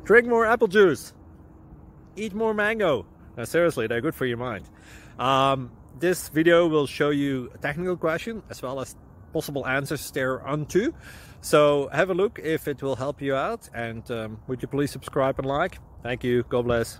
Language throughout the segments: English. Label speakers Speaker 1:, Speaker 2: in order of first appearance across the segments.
Speaker 1: Drink more apple juice. Eat more mango. Now, seriously, they're good for your mind. This video will show you a technical question as well as possible answers thereunto. So have a look if it will help you out, and would you please subscribe and like? Thank you. God bless.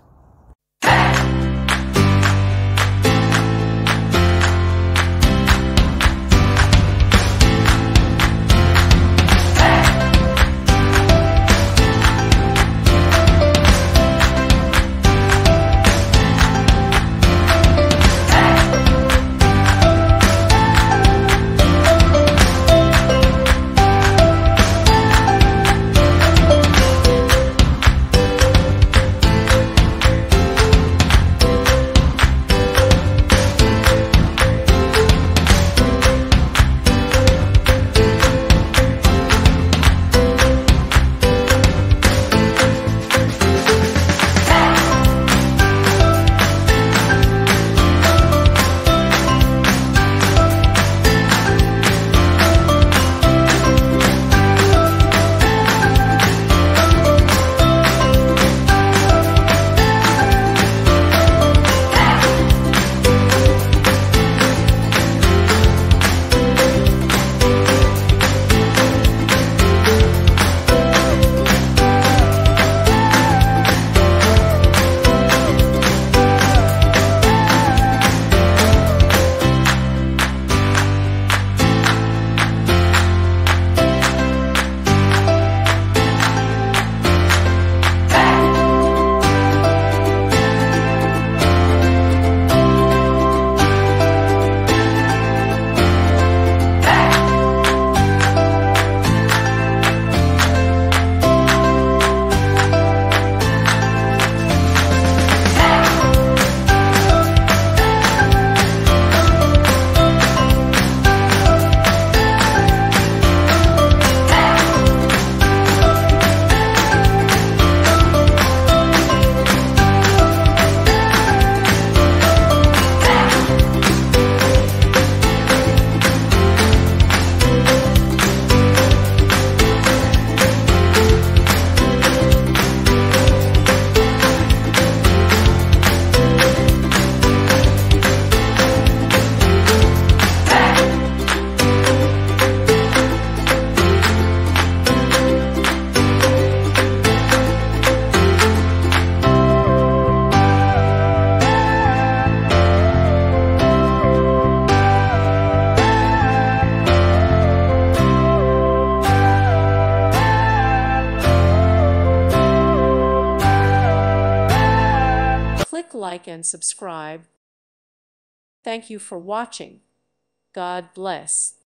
Speaker 2: Click like and subscribe. Thank you for watching. God bless.